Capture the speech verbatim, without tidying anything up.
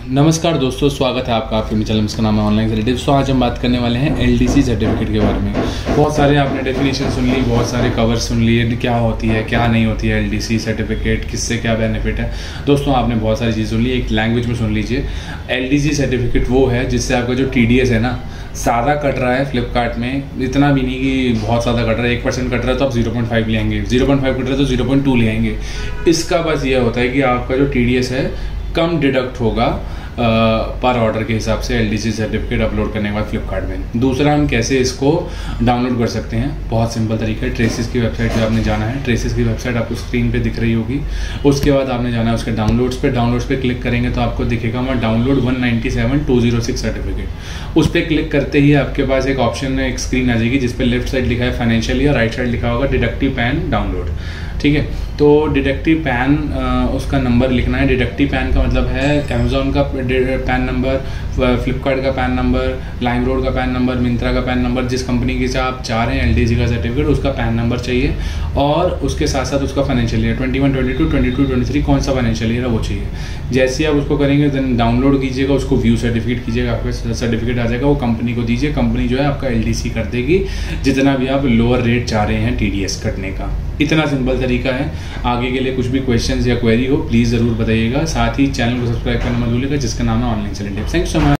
नमस्कार दोस्तों, स्वागत है आपका आपके चैनल। इसका नाम है ऑनलाइन सेलिंग। दोस्तों आज हम बात करने वाले हैं एलडीसी सर्टिफिकेट के बारे में। बहुत सारे आपने डेफिनेशन सुन ली, बहुत सारे कवर सुन लिए, क्या होती है क्या नहीं होती है एलडीसी सर्टिफिकेट, किससे क्या बेनिफिट है। दोस्तों आपने बहुत सारी चीज़ सुन ली, एक लैंग्वेज में सुन लीजिए। एलडीसी सर्टिफिकेट वो है जिससे आपका जो टीडीएस है ना, सादा कट रहा है फ्लिपकार्ट में, इतना भी नहीं कि बहुत ज़्यादा कट रहा है, एक परसेंट कट रहा है तो आप जीरो पॉइंट फाइव ले आएंगे, जीरो पॉइंट फाइव कट रहा है तो जीरो पॉइंट टू ले आएंगे। इसका बस ये होता है कि आपका जो टीडीएस है कम डिडक्ट होगा पर ऑर्डर के हिसाब से एलडीसी सर्टिफिकेट अपलोड करने के बाद फ्लिपकार्ट में। दूसरा, हम कैसे इसको डाउनलोड कर सकते हैं, बहुत सिंपल तरीका है। ट्रेसिस की वेबसाइट पे आपने जाना है, ट्रेसिस की वेबसाइट आपको स्क्रीन पे दिख रही होगी। उसके बाद आपने जाना है उसके डाउनलोड्स पे, डाउनलोड्स पे क्लिक करेंगे तो आपको दिखेगा वहाँ download one ninety seven two zero six certificate. उस पर क्लिक करते ही आपके पास एक ऑप्शन, एक स्क्रीन आ जाएगी जिस पर लेफ्ट साइड लिखा है फाइनेंशियल और राइट साइड लिखा होगा डिडक्टिव पैन डाउनलोड। ठीक है, तो डिडक्टिव पैन उसका नंबर लिखना है। डिडक्टिव पैन का मतलब है अमेजोन का पैन नंबर, फ्लिपकार्ट का पैन नंबर, लाइम रोड का पैन नंबर, मिंत्रा का पैन नंबर, जिस कंपनी के से आप चाह रहे हैं एलडीसी का सर्टिफिकेट उसका पैन नंबर चाहिए। और उसके साथ साथ उसका financial year twenty one twenty two twenty two twenty three कौन सा फाइनेंशियल ईयर है वो चाहिए। जैसे ही आप उसको करेंगे देन डाउनलोड कीजिएगा, उसको व्यू सर्टिफिकेट कीजिएगा, आपका सर्टिफिकेट आ जाएगा, वो कंपनी को दीजिए। कंपनी जो है आपका एलडीसी कर देगी जितना भी आप लोअर रेट चाह रहे हैं टीडीएस कटने का। इतना सिंपल तरीका है। आगे के लिए कुछ भी क्वेश्चंस या क्वेरी हो प्लीज़ ज़रूर बताइएगा। साथ ही चैनल को सब्सक्राइब करना मत भूलिएगा जिसका नाम है online selling tips. Thank you so much.